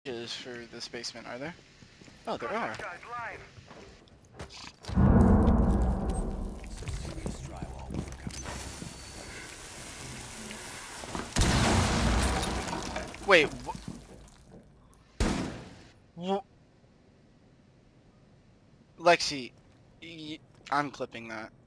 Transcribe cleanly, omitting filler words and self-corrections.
Is for this basement, are there? Oh, there are. Wait, Lexi, I'm clipping that.